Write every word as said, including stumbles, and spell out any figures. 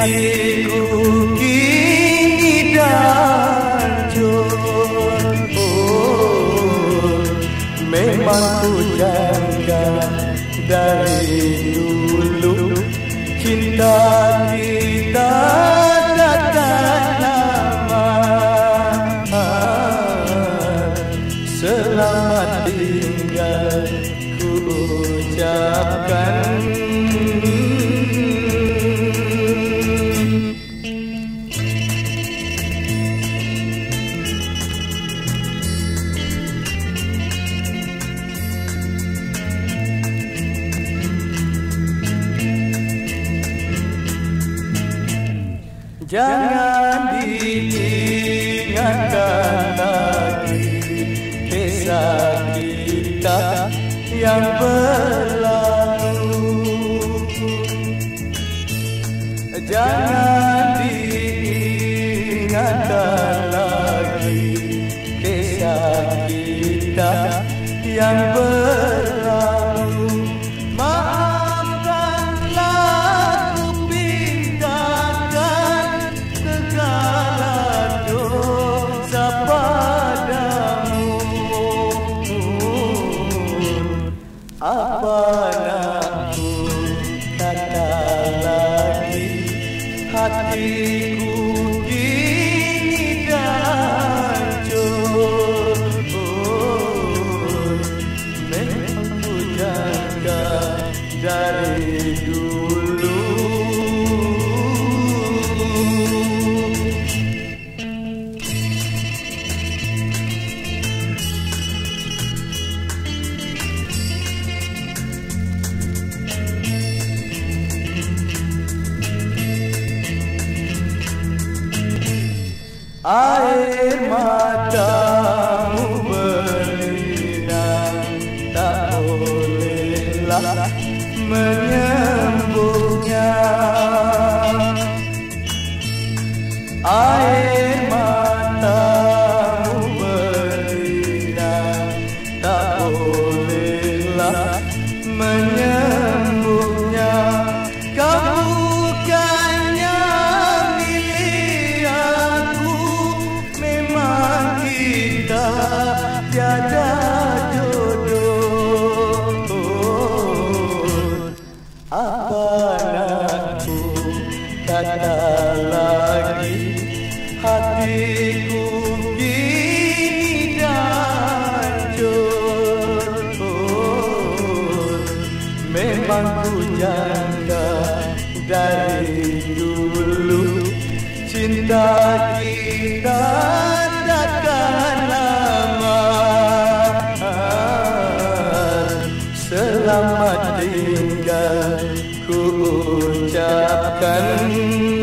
hatiku kini hancur. Oh, memang ku jangka dari dulu cinta kita takkan lama. Selamat tinggal ku ucapkan. Jangan diingatkan lagi kisah kita yang berlalu. Jangan diingatkan lagi kisah kita yang berlalu. Maafkanlah ku pindahkan segala dosa padamu. Apa nak ku kata lagi, hatiku kini hancur. Oh, memang ku jaga dari dulu. Air matamu berlinang, tak bolehlah menyembuhnya. Air matamu berlinang, tak bolehlah menyembuhnya. Kamu bukannya milik aku, memang kita tiada jodoh. Oh, apa nak ku kata lagi, hatiku kini hancur. Oh, memang ku jangka dari dulu cinta kita takkan lama. Selamat tinggal ku ucapkan.